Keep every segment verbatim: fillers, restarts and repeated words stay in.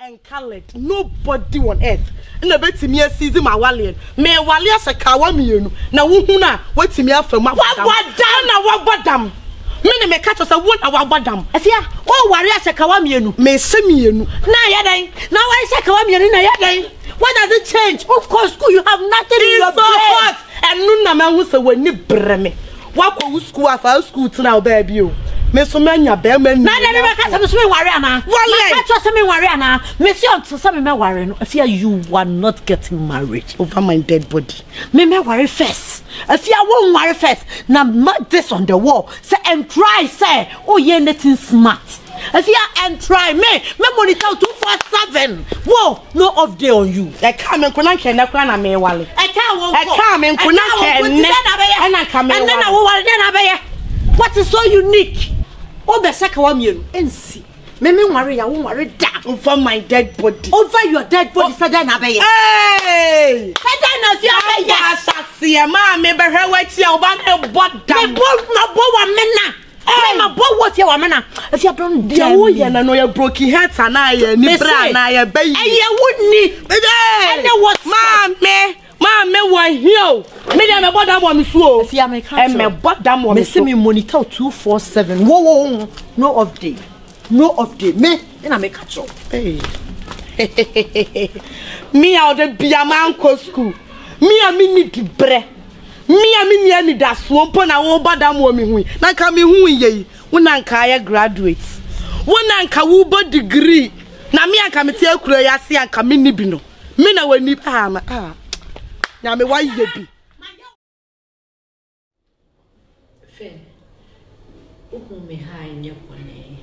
and colored. Nobody on earth. And the bet me a season my wallian. Me wallia sa kawamienu. Na wuhuna wait me after my what down na what badam. Me me catch us a one our badam. Afia oh warrior sa kawamienu. Me semienu. Na yadan. Now I say kawamienu na yadan. What does it change? Of course, school you have nothing in your brain. And nuna man who say when ni breme. What go school after school to now baby. Me so manya be man. Na na me ka say me worry ana. Ma ka say me worry ana. Me see on say me worry no. Afia you are not getting married over my dead body. Me me worry first. Afia won worry first. Na mark this on the wall. Say and try say oh ye nothing smart. Afia and try me. Me monitor two four seven. Whoa, no off day on you. I come and kuna ken na kuna na me wale. I can't won. I come and kuna ken na na come and then I will then abeye. What is so unique? Over Sakawamian and see. Meme worry, I won't worry down over my dead body. Over your dead body, Sadana Bay. Hey! Sadana, yes, I see a man, maybe her white your one bought down. Both my boy, mena. I'm a boy, what's your manner? If you don't do and I know your broken heads and I, Nibra, and I, baby. I wouldn't need. And there was mammy. Ma me wa here. Me dey me bottom one so. If you make and me bottom one. Me see me monitor two four seven. Whoa whoa. No off day. No off day. Me na me catch up. Hey. Me out the bia man ko school. Me a me need bre. Me a me need da so mpo na wo bottom one me hu. Na ka me hu ye. Wo na nka ya graduate. Wo na nka wo bo degree. Na me anka me tie akura ya se anka me ni bi no. Me na wani ah ma ah. Now me why you be? Fen, uhu me ha inye kwane.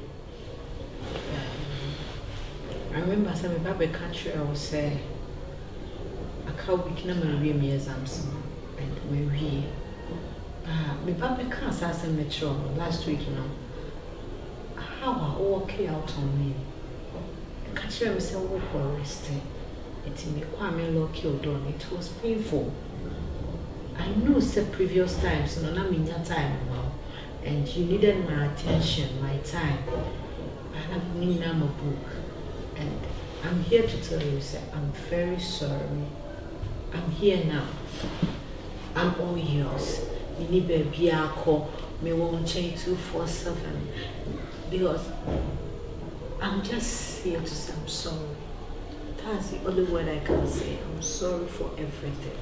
I remember some of my country I was say, I can't be kina me read me exams and me read. Ah, me papa can't say some metro last week, you know. How I walk out on me. Country I was say work for resting. It me kwame lock your door. It was painful. I know the previous times, no na minya time now, and you needed my attention, my time. I have need a book, and I'm here to tell you, sir, I'm very sorry. I'm here now. I'm all yours. You need baby call me won't change two four seven because I'm just here to say I'm sorry. That's the only word I can say. I'm sorry for everything.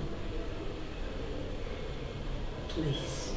Please.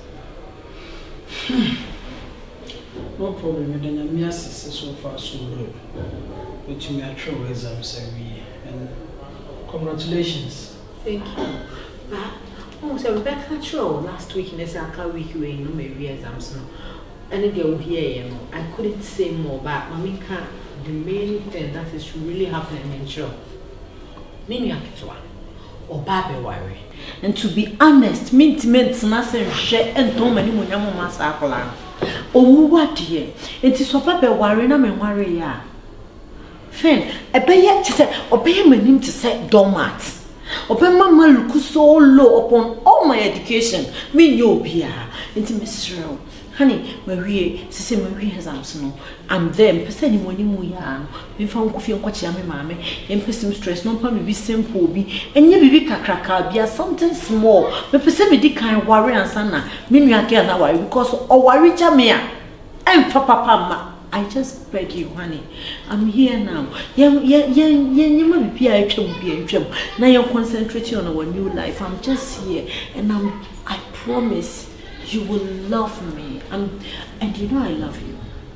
No problem. Then I'm here so far so good. But you may try exams every year. And congratulations. Thank you. But oh, so Rebecca Troll last week in the Saka week we no maybe exams no. And they will hear you. I couldn't say more, but mommy can't. The main thing that is really happening in Joe. Mimi akitwa. Obabe worry. And to be honest, mint mint master share and don't many munyamu masakola. Oh what dear. It is obabe worry na me worry ya. Fen, ebeye to say obey my name to say doormat. Obey mama look so low upon all my education. Me yo bia. Into Mister Honey, Marie, Sissy Marie has answered no. I'm there, person money mu ya. Me found coffee and watch yammy mammy, and person stress, no probably be simple be, and ye be cracker, be something small. Me person me dick kind worry and sana, me me again now because oh worry jamia. I'm for papa. I just beg you, honey. I'm here now. Yeah, yeah, yeah, yeah, you might be a trouble, be a trouble. Now you're concentrating on our new life. I'm just here, and I'm I promise. You will love me, um, and you know I love you.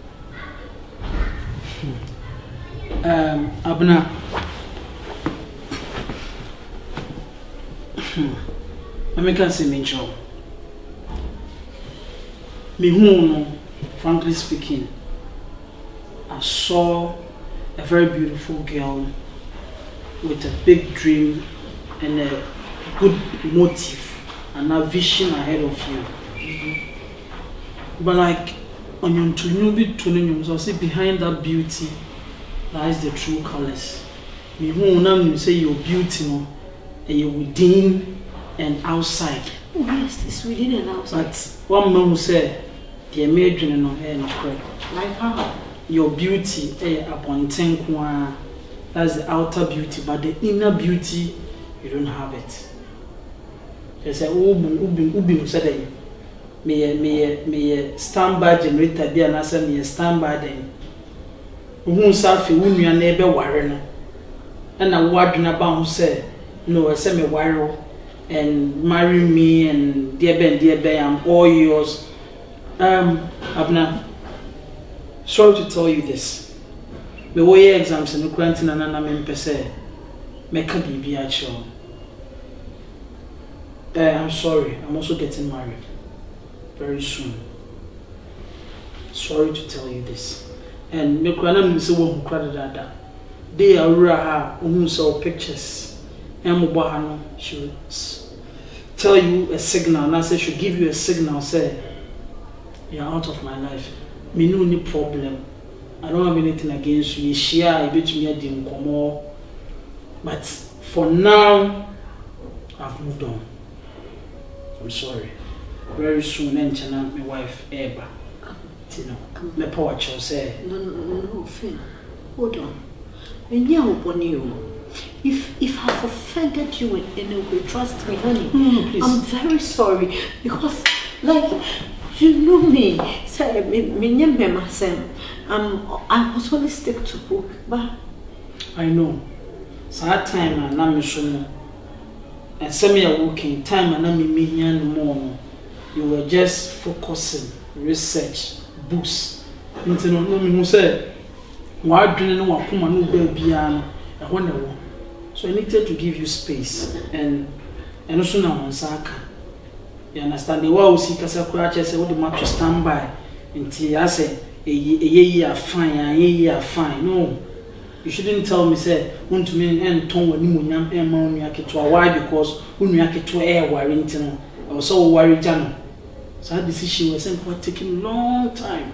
Um, Abna, I can't say me job. Me who, frankly speaking, I saw a very beautiful girl with a big dream and a good motive and a vision ahead of you. But like on your tunubi tunum, so see behind that beauty lies the true colors. Me who now say your beauty no, and you're within and outside. Oh yes, it's within and outside. But one man who said the imagine no hair no correct. Like how? Your beauty eh upon ten kwa That's the outer beauty, but the inner beauty, you don't have it. They say, oh, ubi, ubi, said me, me, me, standby generator, be an answer, me, standby then. Who self, who your neighbor warren, and a word in a bound say, no, I say me wire and marry me, and dear Ben, dear Ben, I'm all yours. Um, Abna, sorry to tell you this. Me way exams in the quarantine and I'm in Pese. Make a B B actual. Uh, I'm sorry, I'm also getting married very soon. Sorry to tell you this. And me kwana mi se wo hu kwada dada. They are ha who saw pictures. And no, she would tell you a signal, and I say she'll give you a signal, say you're out of my life. Me no any problem. I don't have anything against you. Share a bit me at the but for now, I've moved on. I'm sorry. Very soon, and channel my wife Eba. You know, my power child say. No, no, no, no, Finn. Hold on. And yeah, upon you. If if I've offended you in any way, trust me, honey. No, please. I'm very sorry because, like, you know me. Say, me, me, me, me, myself. Um, I was only stick to book, but I know. So that time, I'm not sure. And some me are working time, and I'm me and more. You were just focusing, research, books. Into no no me who said, why do you know what come and no baby and I wonder. So I needed to give you space and and also now on Saka. You understand? The way we see Kasa Kuracha say what the matter to stand by until I say a year fine, a year fine. No, you shouldn't tell me say want to me and Tom when you nyam e ma onu aketo. Why? Because unu aketo e worry ntino. I was so worried jano. So that decision was quite taking long time.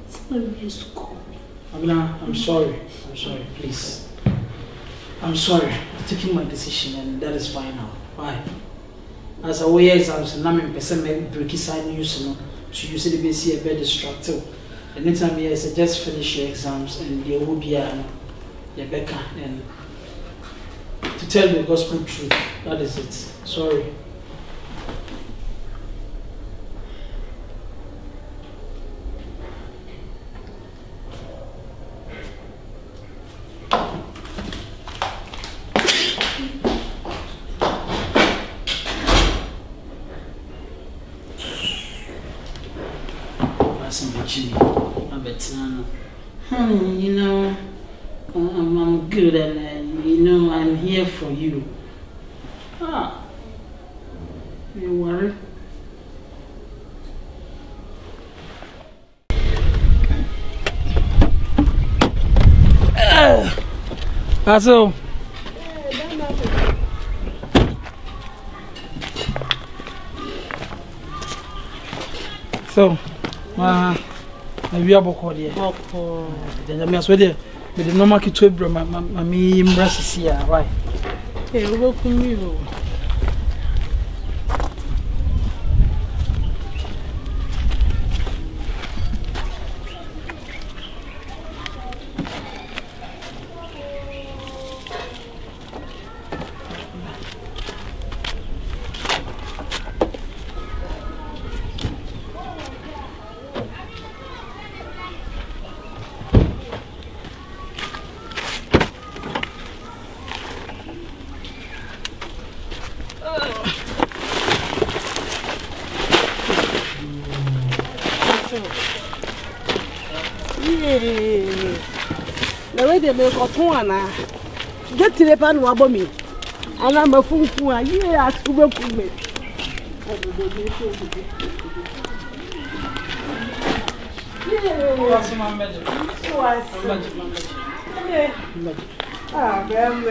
I'm sorry. I'm sorry, please. I'm sorry. I'm taking my decision and that is fine now. Why? As I wear exams and I'm in person breaky side news, you know, so you see the B C a bit distracted. And next time I say just finish your exams and there will be a Rebecca and to tell you the gospel truth. That is it. Sorry. Hmm, you know, I'm, I'm good and uh, you know, I'm here for you. Ah, you worry? Uh, that's all. So, uh, maybe I'm going to go to the house with you. But the normal kitchen, bro, my me embrace here, right? Hey, welcome you. Me kotona get the pan wabo me and I'm a fool for a year as to work with me. Ah,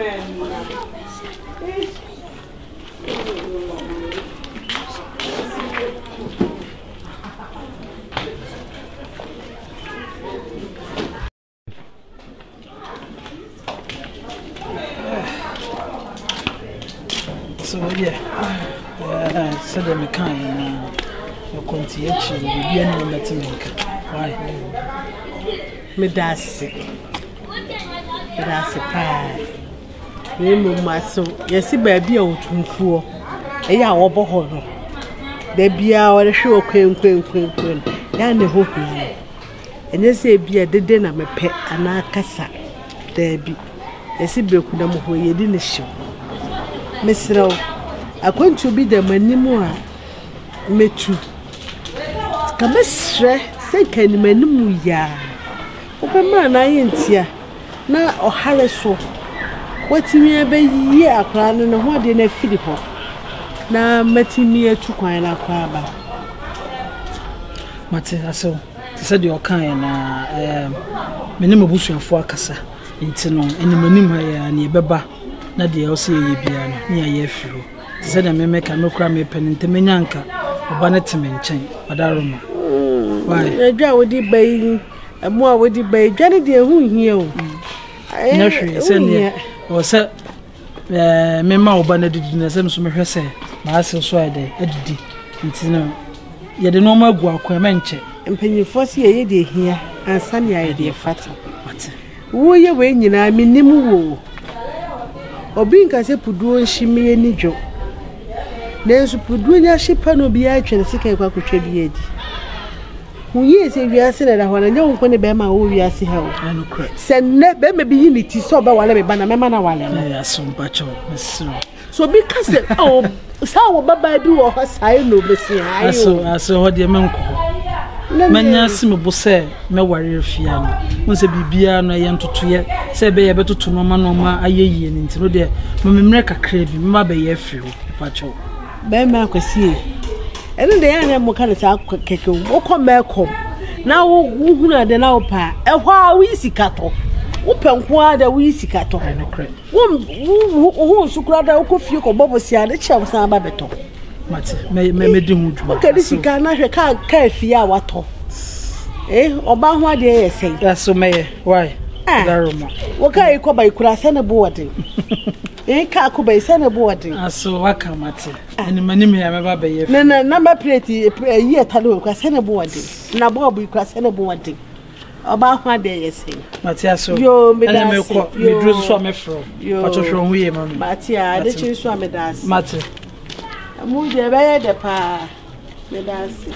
so yeah, uh, so the mechanic uh, continue to be any metal. Why? Me that's it. That's a pride. Remember my soul. Yes, baby, out to four. A ya obohono. There be our show, queen, queen, queen, queen. Yan the hope. And they say, be a dead dinner, my pet, and I cassa. There be. Yes, he broke them who you didn't show. Miss Rowe, I'm going to be the manimua. Me too. Come, say, can you menu ya? Open man, I ain't here. Now, or Harris. What me a be year crown and what in a Philippo. Now, met me a two coin a crab. Mate, so, said your kind, uh, minimum bush and forecassa. It's no, and the minimum near Baba, not the L C A piano, near ye few. Said I may make a no crime pen in Temenyanka, or Bannettamin chain, but I don't know. Why, a jar with the bay, a more with the bay, Johnny dear, who here? No, she send here. Or set me ma obana didi na sem so me hwese ma ase so ade adidi ntino ye de normal gu akwa menche empanyifo se ye de hia ansa ne ye de fata mate wo ye we nyina menim wo obi nka se puduo nhime ni dwo nenso puduo nya hyepa no bi a twene sika ekwa kotwa bi edi Uye se wiase na da hwana nyo nko ne be ma wo wiase ha o I no cry se ne be me bi ni ti so ba wale me ba na me ma na wale na ya so mpacho mesiro so because oh sa wo baba bi wo ho sai no be se ayo aso aso ho de menko manya sim bo se me ware afia no won se bibia no ye ntotoye se be ye betoto no ma no ma ayeyie ni ntino de me memre kakra bi me ba be ye afiri ho mpacho be ma akwasi ene de ya mo kan sa keke wo ko mekom na wo hunu ade na wo pa ehwa a wo isikato wo penko ada wo isikato wo wo sukura da wo ko fie ko bobo sia de chia san ba beto mate me me me di hu dwuma o kedi sika na hwe ka ka fie a wato eh oba ho ade ye sei aso me why daroma wo ka e ko ba ikura se ne bo wode eh ka ko ba se ne bo wode aso waka mate eni mani me ya me ba be ye na na number plate yi etalo ko se ne bo wode na bo bu ikura se ne bo wode oba ho ade ye sei mate aso yo me da me ko me dro so me fro pacho hwo hu ye mami mate a de chi so me da se mate mu de be ye de pa me da se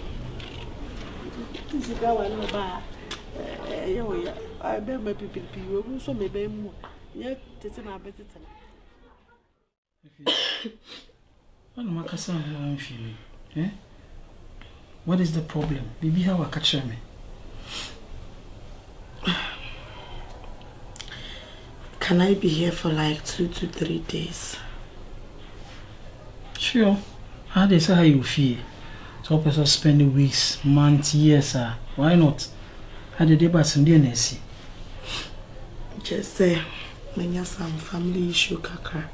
sika wa no ba eh yo ya I be my people people we so me be mu ye tete na be tete Ano makasa ho amfi eh what is the problem bibi how catch me Can I be here for like two to three days? Sure. How they say how you feel? So person spend weeks, months, years, ah. Why not? How did they buy some D N A? Just say, I have some family issue, Kaka.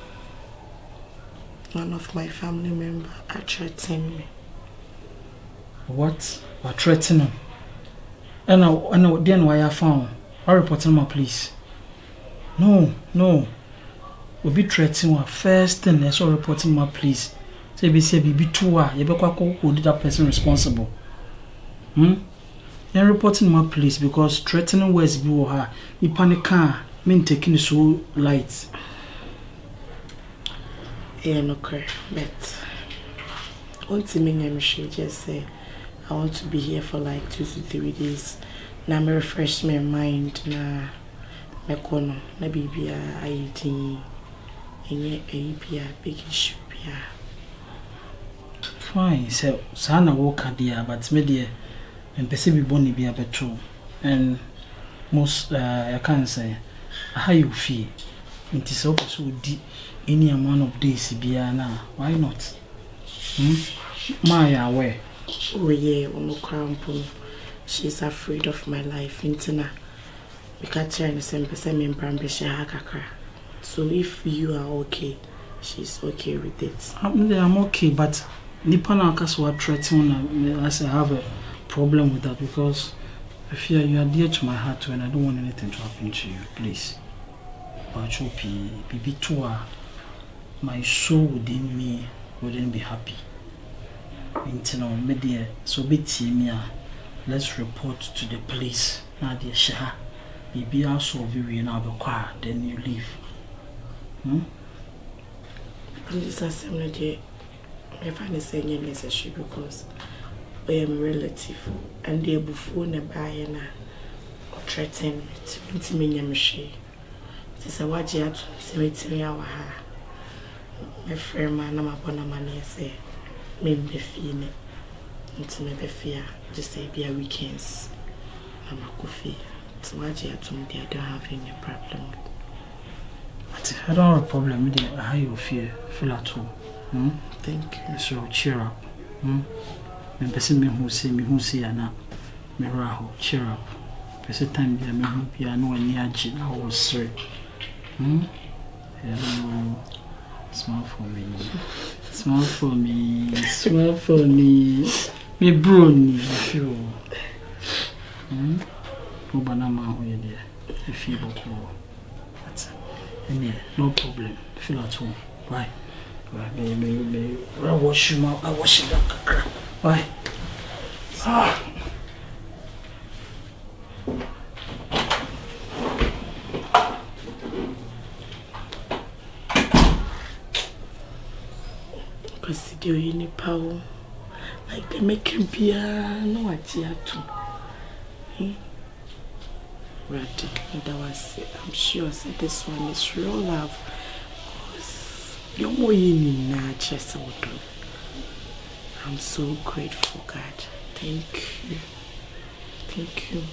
One of my family members are threatening me. What? What threatening? And now, and now, then why I found? I report my police. No, no. We be threatening one first thing. Let's all reporting my police. Say be say be two ah. You be kwa ko hold that person responsible. Hmm. Then reporting my police because threatening words be her. Me panic car. Me taking it so light. Yeah, no correct. But one thing I should just say, I want to be here for like two to three days. Now me refresh my mind. Na me kono na bibia ayiti. Enye ayibia big issue bia. Fine. So sana walk there, but me there. And person be born be a betrol. And most uh, I can't say how you feel. It is also so deep. Any amount of days be now. Why not? Hmm? My aware. Oh yeah, no crown. She's afraid of my life. Intina. We can't try the same person in Brambisha Hakaka. So if you are okay, she's okay with it. I'm, I'm okay, but Nipana Kaswa threatening I say I have a problem with that because I fear you are dear to my heart and I don't want anything to happen to you. Please. But you be be too my soul within me wouldn't be happy. Into media so be me. Let's report to the police. Now dear Shah. Maybe I'll solve you in our car, then you leave. Hmm? Please, I say, I find the same necessary because I am a relative and they before the buyer or threaten me to me. It is a wager to say me our hair. My friend, man, I'm upon a money, say, maybe feeling it may be fear, just say be a weekends. I'm a coffee. So I told me I don't have any problem. But I don't have a problem with how you feel, feel at all. Hmm? Thank you. So cheer up. Hmm? Me person me who say me who say ana me raho cheer up. Person time dia me who bia no ani agi na wo sere. Hmm? Hello. Smile for me. Smile for me. Smile for me. Me bro ni feel. Hmm? Banama who there if you go that's any no problem feel at home why why me me me I wash you I wash it up why ah Presidio in power like they make him piano at too. Ready, and I was, I'm sure that this one is real love. Because you're more in nature, so I'm so grateful, God. Thank you. Thank you.